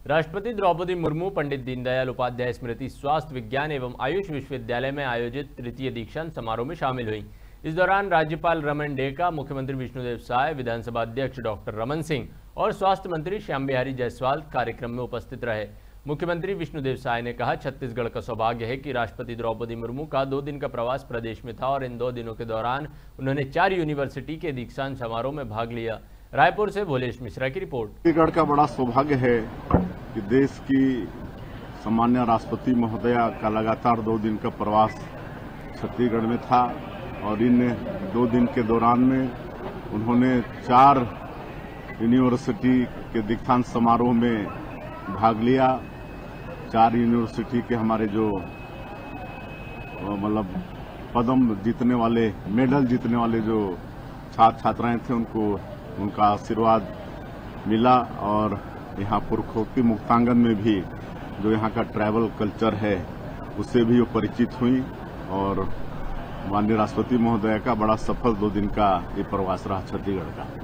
राष्ट्रपति द्रौपदी मुर्मू पंडित दीनदयाल उपाध्याय स्मृति स्वास्थ्य विज्ञान एवं आयुष विश्वविद्यालय में आयोजित तृतीय दीक्षांत समारोह में शामिल हुई। इस दौरान राज्यपाल रमन डेका, मुख्यमंत्री विष्णुदेव साय, विधानसभा अध्यक्ष डॉक्टर रमन सिंह और स्वास्थ्य मंत्री श्याम बिहारी जायसवाल कार्यक्रम में उपस्थित रहे। मुख्यमंत्री विष्णुदेव साय ने कहा, छत्तीसगढ़ का सौभाग्य है कि राष्ट्रपति द्रौपदी मुर्मू का 2 दिन का प्रवास प्रदेश में था और इन 2 दिनों के दौरान उन्होंने 4 यूनिवर्सिटी के दीक्षांत समारोह में भाग लिया। रायपुर से भोलेश मिश्रा की रिपोर्ट। छत्तीसगढ़ का बड़ा सौभाग्य है कि देश की सम्मान्य राष्ट्रपति महोदया का लगातार 2 दिन का प्रवास छत्तीसगढ़ में था और इन 2 दिन के दौरान में उन्होंने 4 यूनिवर्सिटी के दीक्षांत समारोह में भाग लिया। 4 यूनिवर्सिटी के हमारे जो मतलब पदम जीतने वाले, मेडल जीतने वाले जो छात्र छात्राएं थे उनका आशीर्वाद मिला और यहाँ पुरखोती मुक्तांगन में भी जो यहाँ का ट्रैवल कल्चर है उससे भी वो परिचित हुई और माननीय राष्ट्रपति महोदय का बड़ा सफल 2 दिन का ये प्रवास रहा छत्तीसगढ़ का।